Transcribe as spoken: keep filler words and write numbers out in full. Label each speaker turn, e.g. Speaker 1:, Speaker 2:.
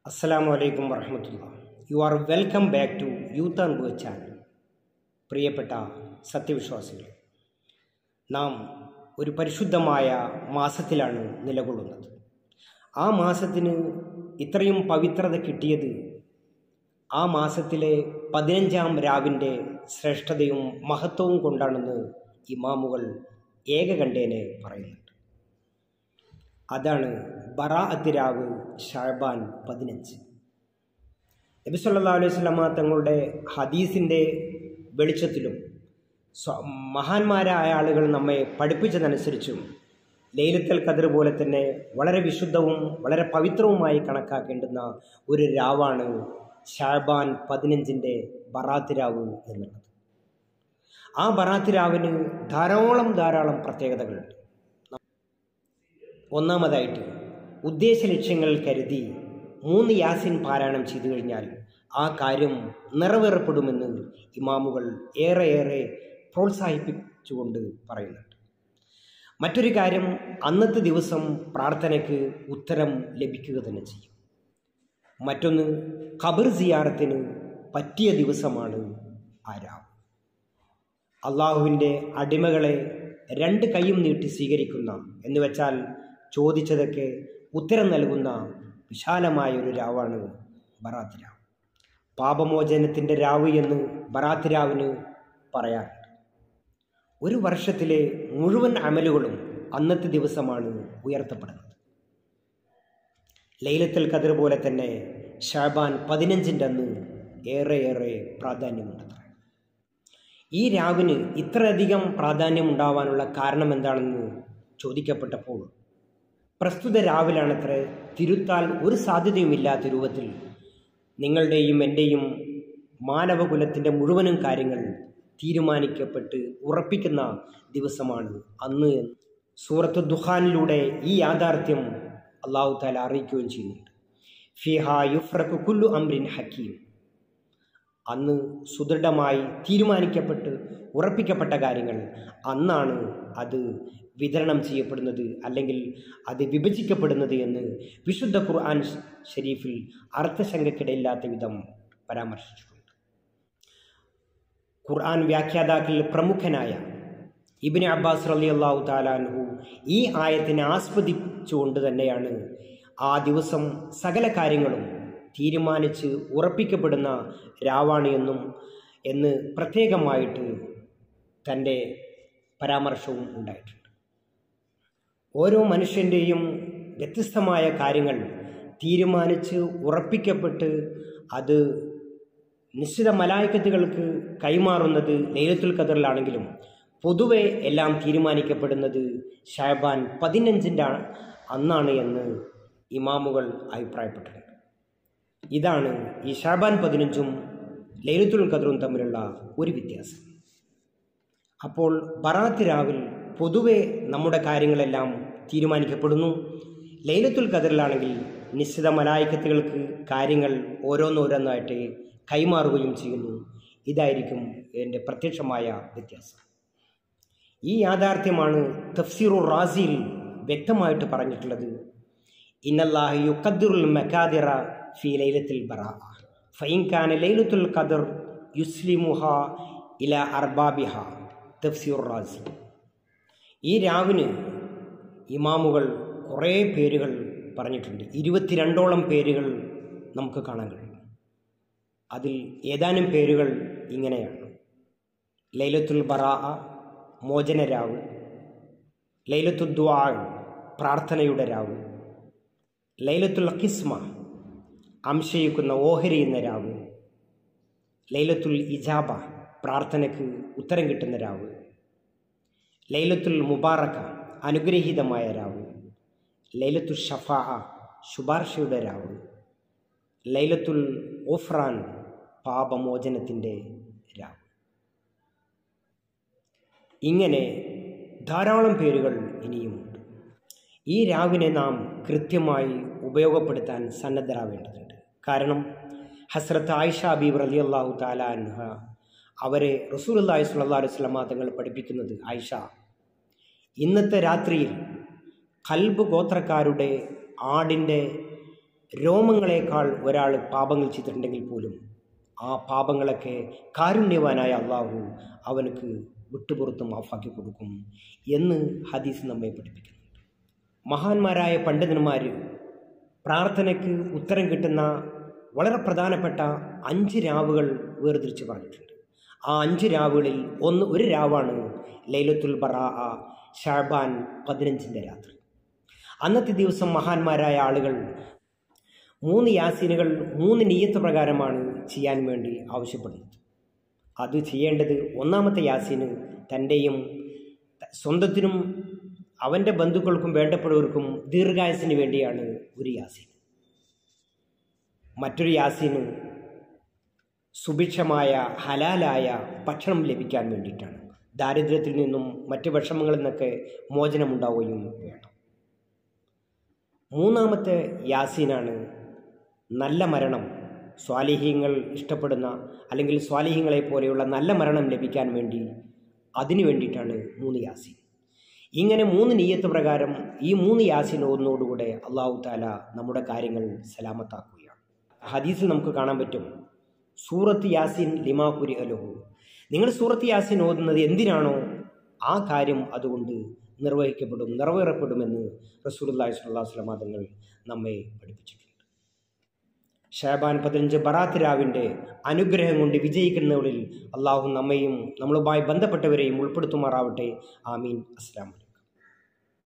Speaker 1: അസ്സലാമു അലൈക്കും വറഹ്മത്തുള്ളാഹി. You are welcome back to Youth and Go channel. പ്രിയപ്പെട്ട സത്യവിശ്വാസികളെ, നാം ഒരു പരിശുദ്ധമായ മാസത്തിലാണ് നിലകൊള്ളുന്നത്. ആ മാസത്തിന് ഇത്രയും പവിത്രത കിട്ടിയത് ആ മാസത്തിലെ പതിനഞ്ചാം രാവിൻ്റെ ശ്രേഷ്ഠതയും മഹത്വവും കൊണ്ടാണെന്ന് ഇമാമുകൾ ഏകകണ്ഠേന പറയുന്നുണ്ട്. അതാണ് ബറാഅത്ത് രാവ് ശഅബാൻ പതിനഞ്ച്. നബി സല്ലല്ലാഹു അലൈഹി വസല്ലമ തങ്ങളുടെ ഹദീസിൻ്റെ വെളിച്ചത്തിലും മഹാന്മാരായ ആളുകൾ നമ്മെ പഠിപ്പിച്ചതനുസരിച്ചും ലൈലത്തുൽ ഖദ്ർ പോലെ തന്നെ വളരെ വിശുദ്ധവും വളരെ പവിത്രവുമായി കണക്കാക്കേണ്ടുന്ന ഒരു രാവാണ് ശഅബാൻ പതിനഞ്ചിൻ്റെ ബറാഅത്ത് രാവ് എന്നുള്ളത്. ആ ബറാഅത്ത് രാവിന് ധാരാളം ധാരാളം പ്രത്യേകതകളുണ്ട്. ഒന്നാമതായിട്ട് ഉദ്ദേശ ലക്ഷ്യങ്ങൾ കരുതി മൂന്ന് യാസിൻ പാരായണം ചെയ്തു കഴിഞ്ഞാൽ ആ കാര്യം നിറവേറപ്പെടുമെന്ന് ഇമാമുകൾ ഏറെയേറെ പ്രോത്സാഹിപ്പിച്ചുകൊണ്ട് പറയുന്നുണ്ട്. മറ്റൊരു കാര്യം, അന്നത്തെ ദിവസം പ്രാർത്ഥനയ്ക്ക് ഉത്തരം ലഭിക്കുക തന്നെ ചെയ്യും. മറ്റൊന്ന്, ഖബർ സിയാറത്തിന് പറ്റിയ ദിവസമാണ് ആ രാവ്. അള്ളാഹുവിൻ്റെ അടിമകളെ രണ്ട് കൈയും നീട്ടി സ്വീകരിക്കുന്ന, എന്ന് വെച്ചാൽ ചോദിച്ചതൊക്കെ ഉത്തരം നൽകുന്ന വിശാലമായ ഒരു രാവാണ് ബറാഅത്ത് രാവ്. പാപമോചനത്തിൻ്റെ രാവ് എന്ന് ബറാഅത്ത് രാവിന് പറയാറുണ്ട്. ഒരു വർഷത്തിലെ മുഴുവൻ അമലുകളും അന്നത്തെ ദിവസമാണ് ഉയർത്തപ്പെടുന്നത്. ലൈലത്തുൽ ഖദ്ർ പോലെ തന്നെ ശഅബാൻ പതിനഞ്ചിൻ്റെ അന്ന് ഏറെയേറെ പ്രാധാന്യമുണ്ട്. ഈ രാവിന് ഇത്രയധികം പ്രാധാന്യമുണ്ടാവാനുള്ള കാരണം എന്താണെന്ന് ചോദിക്കപ്പെട്ടപ്പോൾ പ്രസ്തുത രാവിലാണത്ര തിരുത്താൽ ഒരു സാധ്യതയുമില്ലാത്ത രൂപത്തിൽ നിങ്ങളുടെയും എൻ്റെയും മാനവകുലത്തിൻ്റെ മുഴുവനും കാര്യങ്ങൾ തീരുമാനിക്കപ്പെട്ട് ഉറപ്പിക്കുന്ന ദിവസമാണ് അന്ന്. സൂറത്ത് ദുഖാനിലൂടെ ഈ യാഥാർത്ഥ്യം അല്ലാഹു തആല അറിയിക്കുകയും ചെയ്യുന്നുണ്ട്. ഫിഹാ യുഫ്രഖു കുല്ലു അംറിൻ ഹക്കീം. അന്ന് സുദൃഢമായി തീരുമാനിക്കപ്പെട്ട് ഉറപ്പിക്കപ്പെട്ട കാര്യങ്ങൾ അന്നാണ് അത് വിതരണം ചെയ്യപ്പെടുന്നത്, അല്ലെങ്കിൽ അത് വിഭജിക്കപ്പെടുന്നത് എന്ന് വിശുദ്ധ ഖുർആൻ ഷരീഫിൽ അർത്ഥശങ്കയ്ക്കിടയില്ലാത്ത വിധം പരാമർശിച്ചിട്ടുണ്ട്. ഖുർആൻ വ്യാഖ്യാതാക്കളിൽ പ്രമുഖനായ ഇബ്നു അബ്ബാസ് റളിയല്ലാഹു തആല അൻഹു ഈ ആയത്തിനെ ആസ്പദിച്ചുകൊണ്ട് തന്നെയാണ് ആ ദിവസം സകല കാര്യങ്ങളും തീരുമാനിച്ച് ഉറപ്പിക്കപ്പെടുന്ന രാവാണ് എന്നും എന്ന് പ്രത്യേകമായിട്ട് തൻ്റെ പരാമർശവും ഉണ്ടായിട്ടുണ്ട്. ഓരോ മനുഷ്യൻ്റെയും വ്യത്യസ്തമായ കാര്യങ്ങൾ തീരുമാനിച്ച് ഉറപ്പിക്കപ്പെട്ട് അത് നിശ്ചിത മലായിക്കത്തുകൾക്ക് കൈമാറുന്നത് ലൈലത്തുൽ ഖദ്റിലാണെങ്കിലും പൊതുവെ എല്ലാം തീരുമാനിക്കപ്പെടുന്നത് ശഅബാൻ പതിനഞ്ചിൻ്റെ അന്നാണ് എന്ന് ഇമാമുകൾ അഭിപ്രായപ്പെട്ടിട്ടുണ്ട്. ഇതാണ് ഈ ശഅബാൻ പതിനഞ്ചും ലൈലത്തുൽ ഖദ്റും തമ്മിലുള്ള ഒരു വ്യത്യാസം. അപ്പോൾ ബറാഅത്ത് രാവിൽ പൊതുവെ നമ്മുടെ കാര്യങ്ങളെല്ലാം തീരുമാനിക്കപ്പെടുന്നു. ലൈലത്തുൽ ഖദ്റിലാണെങ്കിൽ നിശ്ചിത മലായിക്കത്തുകൾക്ക് കാര്യങ്ങൾ ഓരോന്നോരോന്നായിട്ട് കൈമാറുകയും ചെയ്യുന്നു. ഇതായിരിക്കും എൻ്റെ പ്രത്യക്ഷമായ വ്യത്യാസം. ഈ യാഥാർത്ഥ്യമാണ് തഫ്സീറുർ റാസിയിൽ വ്യക്തമായിട്ട് പറഞ്ഞിട്ടുള്ളത്. ഇന്നല്ലാഹ യുഖദ്ദിറുൽ മഖാദിറ ഫീ ലൈലത്തിൽ ബറാഅ ഫഇൻ കാന ലൈലത്തുൽ ഖദ്ർ യുസ്ലിമുഹാ ഇലാ അർബാബിഹ. തഫ്സീറുർ റാസി. ഈ രാവിന് ഇമാമുകൾ കുറേ പേരുകൾ പറഞ്ഞിട്ടുണ്ട്. ഇരുപത്തിരണ്ടോളം പേരുകൾ നമുക്ക് കാണാൻ കഴിയും. അതിൽ ഏതാനും പേരുകൾ ഇങ്ങനെയാണ്: ലൈലത്തുൽ ബറാഅ മോചന രാവ്, ലൈലത്തുൽ ദുആ പ്രാർത്ഥനയുടെ രാവ്, ലൈലത്തുൽ ഖിസ്മ അംശയിക്കുന്ന ഓഹരി എന്ന രാവ്, ലൈലത്തുൽ ഇജാബ പ്രാർത്ഥനയ്ക്ക് ഉത്തരം കിട്ടുന്ന രാവ്, ലൈലത്തുൽ മുബാറക അനുഗ്രഹീതമായ രാവ്, ലൈലത്തുൽ ഷഫാഅ ശുപാർശയുടെ രാവ്, ലൈലത്തുൽ ഗുഫ്റാൻ പാപമോചനത്തിൻ്റെ രാവ്. ഇങ്ങനെ ധാരാളം പേരുകൾ ഇനിയുമുണ്ട്. ഈ രാവിനെ നാം കൃത്യമായി ഉപയോഗപ്പെടുത്താൻ സന്നദ്ധരാവേണ്ടതുണ്ട്. കാരണം ഹസ്രത്ത് ആയിഷ ബീബി റളിയല്ലാഹു തആല അൻഹ അവരെ റസൂലുള്ളാഹി സ്വല്ലല്ലാഹു അലൈഹി വസല്ലം തങ്ങൾ പഠിപ്പിക്കുന്നത്, ആയിഷ, ഇന്നത്തെ രാത്രിയിൽ കൽബ് ഗോത്രക്കാരുടെ ആടിൻ്റെ രോമങ്ങളെക്കാൾ ഒരാൾ പാപങ്ങൾ ചെയ്തിട്ടുണ്ടെങ്കിൽ പോലും ആ പാപങ്ങളൊക്കെ കാരുണ്യവാനായ അള്ളാഹു അവനക്ക് വിട്ടുപുറത്ത് മാഫാക്കി കൊടുക്കും എന്ന് ഹദീസ് നമ്മെ പഠിപ്പിക്കുന്നുണ്ട്. മഹാന്മാരായ പണ്ഡിതന്മാർ പ്രാർത്ഥനയ്ക്ക് ഉത്തരം കിട്ടുന്ന വളരെ പ്രധാനപ്പെട്ട അഞ്ച് രാവുകൾ വേർതിരിച്ച് പറഞ്ഞിട്ടുണ്ട്. ആ അഞ്ച് രാവുകളിൽ ഒന്ന് ഒരു രാവാണ് ലൈലത്തുൽ ബറാഅ, ഷഅബാൻ പതിനഞ്ചിൻ്റെ രാത്രി. അന്നത്തെ ദിവസം മഹാന്മാരായ ആളുകൾ മൂന്ന് യാസീനുകൾ മൂന്ന് നിയ്യത്ത് പ്രകാരമാണ് ചെയ്യാൻ വേണ്ടി ആവശ്യപ്പെടുന്നത്. അത് ചെയ്യേണ്ടത് ഒന്നാമത്തെ യാസീന് തൻ്റെയും സ്വന്തത്തിനും അവൻ്റെ ബന്ധുക്കൾക്കും വേണ്ടപ്പെട്ടവർക്കും ദീർഘായുസിന് വേണ്ടിയാണ് ഒരു യാസീൻ. മറ്റൊരു യാസീന് സുഭിക്ഷമായ ഹലാലായ ഭക്ഷണം ലഭിക്കാൻ വേണ്ടിയിട്ടാണ്. ദാരിദ്ര്യത്തിൽ നിന്നും മറ്റ് വിഷമങ്ങളിൽ നിന്നൊക്കെ മോചനമുണ്ടാവുകയും വേണം. മൂന്നാമത്തെ യാസീനാണ് നല്ല മരണം, സ്വാലിഹീങ്ങൾ ഇഷ്ടപ്പെടുന്ന അല്ലെങ്കിൽ സ്വാലിഹീങ്ങളെ പോലെയുള്ള നല്ല മരണം ലഭിക്കാൻ വേണ്ടി അതിനു വേണ്ടിയിട്ടാണ് മൂന്ന് യാസീൻ. ഇങ്ങനെ മൂന്ന് നിയ്യത്ത് പ്രകാരം ഈ മൂന്ന് യാസീൻ ഓതുന്നതോടുകൂടെ അള്ളാഹു താല നമ്മുടെ കാര്യങ്ങൾ സലാമത്താക്കുകയാണ്. ഹദീസിൽ നമുക്ക് കാണാൻ പറ്റും, സൂറത്ത് യാസീൻ ലിമാ കുരി അലഹു, നിങ്ങൾ സൂറത്ത് യാസീൻ ഓതുന്നത് എന്തിനാണോ ആ കാര്യം അതുകൊണ്ട് നിർവഹിക്കപ്പെടും, നിറവേറപ്പെടുമെന്ന് റസൂലുള്ളാഹി സ്വല്ലല്ലാഹു അലൈഹി വസല്ലം തങ്ങൾ നമ്മെ പഠിപ്പിച്ചിട്ടുണ്ട്. ഷഅബാൻ പതിനഞ്ച് ബറാത്ത് രാവിൻ്റെ അനുഗ്രഹം കൊണ്ട് വിജയിക്കുന്നവരിൽ അള്ളാഹു നമ്മയും നമ്മളുമായി ബന്ധപ്പെട്ടവരെയും ഉൾപ്പെടുത്തുമാറാവട്ടെ. ആമീൻ. അസ്സലാമു അലൈക്കും.